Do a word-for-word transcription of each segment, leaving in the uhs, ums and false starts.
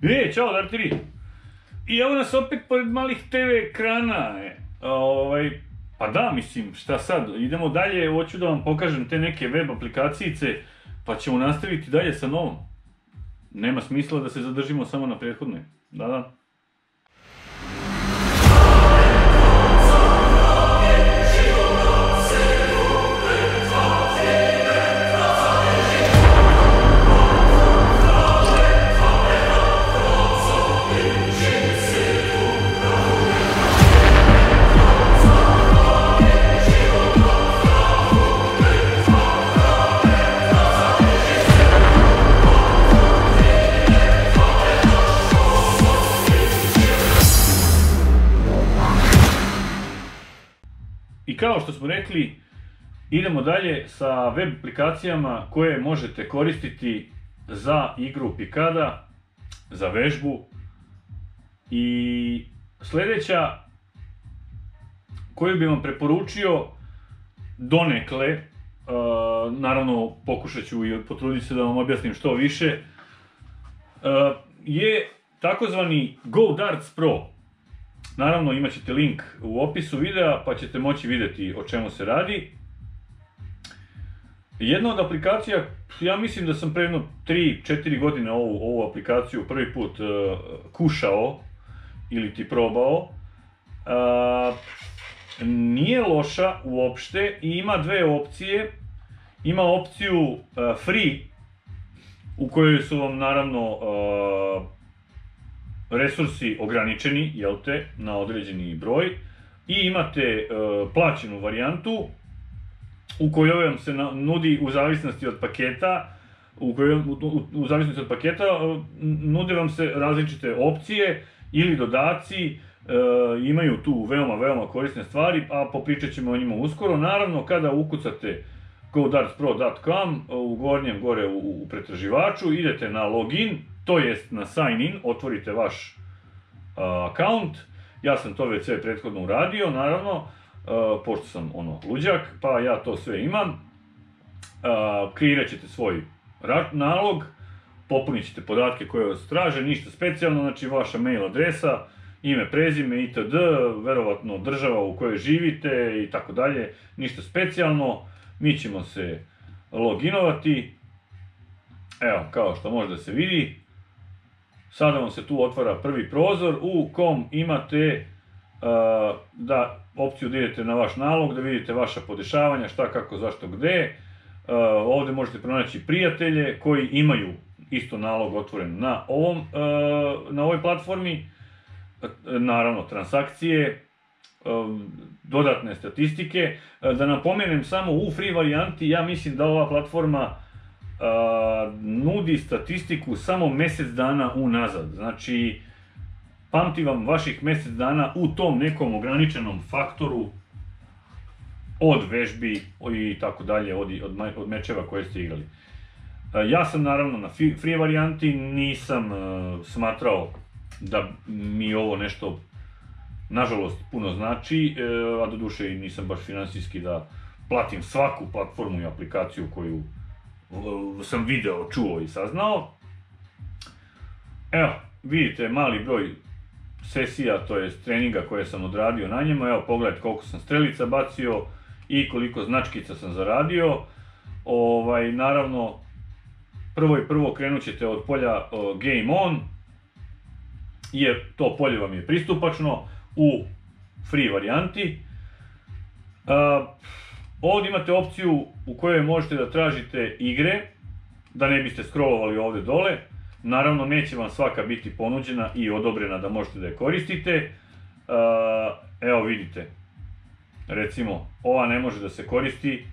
E, čao Dartiri! I evo nas opet pored malih te ve ekrana. E. Ovaj, pa da, mislim, šta sad, idemo dalje, hoću da vam pokažem te neke web aplikacijice, pa ćemo nastaviti dalje sa novom. Nema smisla da se zadržimo samo na prethodnoj. Da, da. I kao što smo rekli, idemo dalje sa web aplikacijama koje možete koristiti za igru Picada, za vežbu. I sljedeća koju bih vam preporučio donekle, uh, naravno pokušat ću i potruditi se da vam objasnim što više, uh, je takozvani GoDarts Pro. Naravno imat ćete link u opisu videa pa ćete moći vidjeti o čemu se radi. Jedna od aplikacija, ja mislim da sam pre jedno tri četiri godine ovu, ovu aplikaciju prvi put uh, kušao ili ti probao. Uh, nije loša uopšte i ima dve opcije. Ima opciju uh, free u kojoj su vam naravno uh, resursi ograničeni, jel te, na određeni broj, i imate e, plaćenu varijantu u kojoj vam se na, nudi u zavisnosti od paketa, u, kojoj, u, u, u zavisnosti od paketa e, nude vam se različite opcije ili dodaci, e, imaju tu veoma, veoma korisne stvari, a popričat ćemo o njima uskoro. Naravno, kada ukucate go darts pro dot com u gornjem gore u, u pretraživaču, idete na login, to jest na sign in, otvorite vaš uh, account. Ja sam to već sve prethodno uradio, naravno, uh, pošto sam ono luđak, pa ja to sve imam. Uh, kreirat ćete svoj nalog, popunit ćete podatke koje vas traže, ništa specijalno, znači vaša mail adresa, ime, prezime, itd., verovatno država u kojoj živite i tako dalje, ništa specijalno. Mi ćemo se loginovati. Evo, kao što može da se vidi, sada vam se tu otvara prvi prozor u kom imate uh, da opciju da idete na vaš nalog, da vidite vaša podešavanja, šta, kako, zašto, gde. Uh, ovdje možete pronaći prijatelje koji imaju isto nalog otvoren na, ovom, uh, na ovoj platformi. Uh, naravno, transakcije, uh, dodatne statistike. Uh, da napomenem samo u free varijanti, ja mislim da ova platforma Uh, nudi statistiku samo mjesec dana unazad. Znači, pamti vam vaših mjesec dana u tom nekom ograničenom faktoru od vežbi i tako dalje, od, od, od mečeva koje ste igrali. Uh, ja sam naravno na free varijanti, nisam uh, smatrao da mi ovo nešto nažalost puno znači, uh, a doduše i nisam baš financijski da platim svaku platformu i aplikaciju koju sam video, čuo i saznao. Evo, vidite mali broj sesija, to je treninga koje sam odradio na njemu. Evo, pogledajte koliko sam strelica bacio i koliko značkica sam zaradio. Ovaj, naravno, prvo i prvo krenut ćete od polja uh, Game On, jer to polje vam je pristupačno u free varijanti. Uh, Ovdje imate opciju u kojoj možete da tražite igre, da ne biste scrollovali ovdje dole. Naravno, neće vam svaka biti ponuđena i odobrena da možete da je koristite. Evo vidite, recimo, ova ne može da se koristi.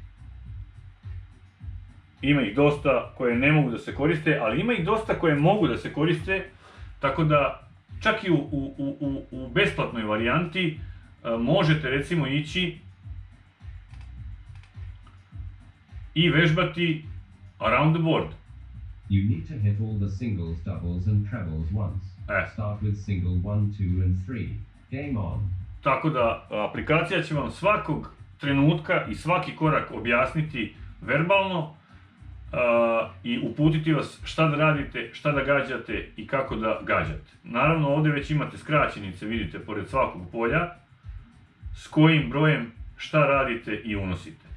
Ima ih dosta koje ne mogu da se koriste, ali ima ih dosta koje mogu da se koriste, tako da čak i u, u, u, u besplatnoj varijanti možete recimo ići i vežbati around the board. You need to hit all the singles, doubles and trebles once. Eh. Start with single one, two and three. Game on. Tako da aplikacija će vam svakog trenutka i svaki korak objasniti verbalno i uputiti vas šta da radite, šta da gađate i kako da gađate. Naravno, ovdje već imate skraćenice, vidite, pored svakog polja, s kojim brojem šta radite i unosite.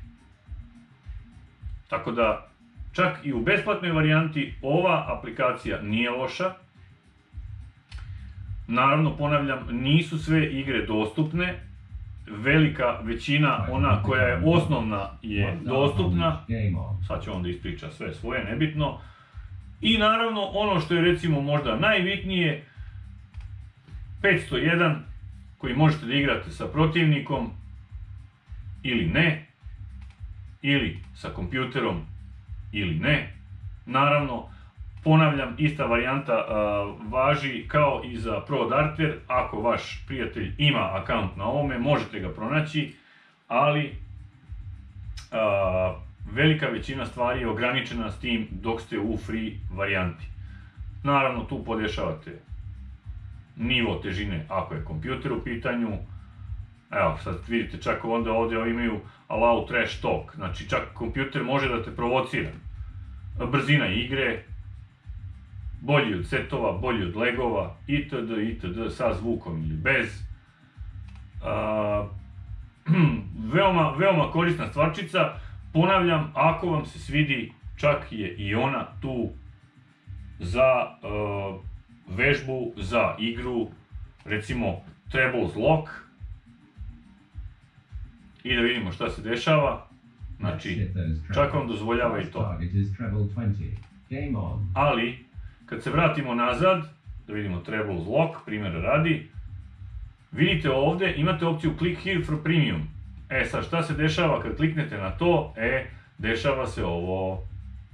Tako da, čak i u besplatnoj varijanti ova aplikacija nije loša. Naravno, ponavljam, nisu sve igre dostupne. Velika većina, ona koja je osnovna, je dostupna. Sad će on da ispriča sve svoje, nebitno. I naravno, ono što je recimo možda najbitnije, petsto jedan, koji možete da igrate sa protivnikom, ili ne, ili sa kompjuterom, ili ne. Naravno, ponavljam, ista varijanta a, važi kao i za Pro Darter. Ako vaš prijatelj ima akaunt na ovome, možete ga pronaći, ali a, velika većina stvari je ograničena s tim dok ste u free varijanti. Naravno, tu podešavate nivo težine ako je kompjuter u pitanju. Evo, sad vidite, čak onda ovdje imaju allow trash talk, znači čak kompjuter može da te provocira. Brzina igre, bolji od setova, bolji od legova, itd. itd. sa zvukom ili bez. A, veoma, veoma korisna stvarčica. Ponavljam, ako vam se svidi, čak je i ona tu za uh, vežbu, za igru, recimo Trebles Lock. I da vidimo šta se dešava. Znači, čak vam dozvoljava i to. Ali, kad se vratimo nazad, da vidimo Trebles Lock, primjera radi, vidite ovdje, imate opciju Click here for premium. E sad, šta se dešava kad kliknete na to? E, dešava se ovo.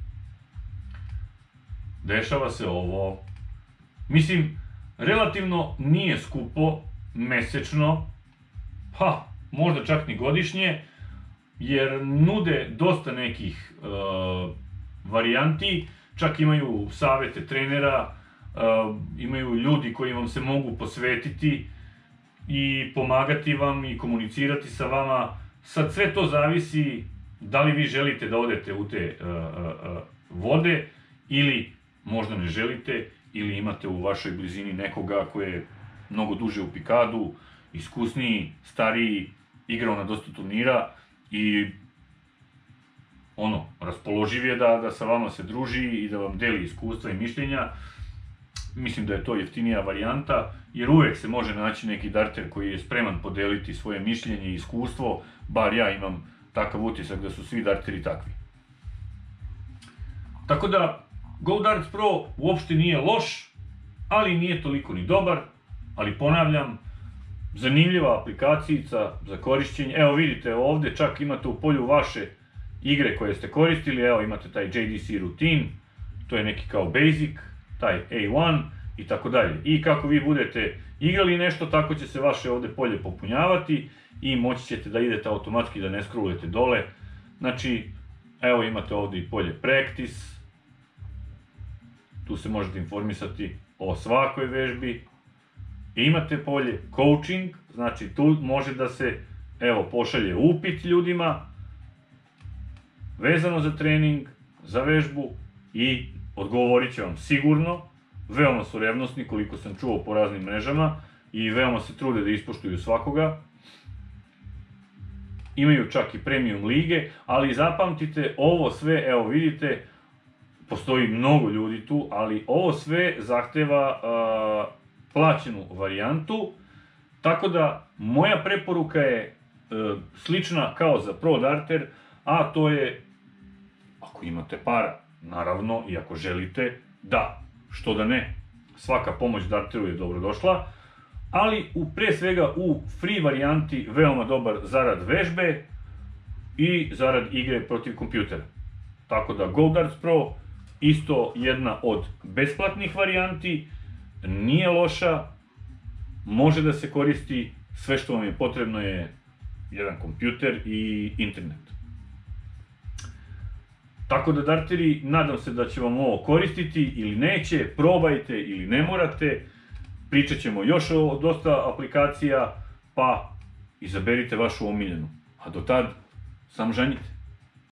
Dešava se ovo. Mislim, relativno nije skupo, mesečno, pa, možda čak ni godišnje, jer nude dosta nekih uh, varijanti, čak imaju savjete trenera, uh, imaju ljudi koji vam se mogu posvetiti i pomagati vam i komunicirati sa vama. Sad sve to zavisi da li vi želite da odete u te uh, uh, vode ili možda ne želite, ili imate u vašoj blizini nekoga koji je mnogo duže u pikadu, iskusniji, stariji, igrao na dosta turnira i ono, raspoloživ je da, da sa vama se druži i da vam deli iskustva i mišljenja. Mislim da je to jeftinija varijanta, jer uvek se može naći neki darter koji je spreman podeliti svoje mišljenje i iskustvo, bar ja imam takav utisak da su svi darteri takvi. Tako da, GoDarts Pro uopšte nije loš, ali nije toliko ni dobar, ali ponavljam, zanimljiva aplikacijica za korišćenje. Evo vidite ovdje, čak imate u polju vaše igre koje ste koristili, evo imate taj J D C routine, to je neki kao basic, taj A jedan i tako dalje. I kako vi budete igrali nešto, tako će se vaše ovdje polje popunjavati i moći ćete da idete automatski, da ne scrollujete dole. Znači, evo imate ovdje i polje practice, tu se možete informisati o svakoj vežbi. I imate polje coaching, znači tu može da se, evo, pošalje upit ljudima vezano za trening, za vežbu i odgovorit će vam sigurno. Veoma su revnosni, koliko sam čuo po raznim mrežama, i veoma se trude da ispoštuju svakoga. Imaju čak i premium lige, ali zapamtite, ovo sve, evo vidite, postoji mnogo ljudi tu, ali ovo sve zahteva a, plaćenu varijantu, tako da moja preporuka je e, slična kao za Pro Darter, a to je, ako imate para, naravno, i ako želite, da, što da ne, svaka pomoć Darteru je dobrodošla, ali u, pre svega u free varijanti veoma dobar zarad vežbe i zarad igre protiv kompjutera. Tako da GoDarts Pro, isto jedna od besplatnih varijanti, nije loša, može da se koristi, sve što vam je potrebno je jedan kompjuter i internet. Tako da, darteri, nadam se da će vam ovo koristiti ili neće, probajte ili ne morate, pričat ćemo još o dosta aplikacija, pa izaberite vašu omiljenu. A do tad, samo žanjite.